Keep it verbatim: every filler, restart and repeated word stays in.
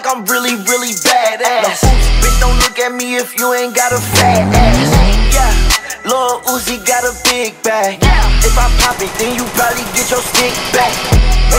I'm really, really badass. Bitch, don't look at me if you ain't got a fat ass. Yeah, Lil Uzi got a big bag. If I pop it, then you probably get your stick back.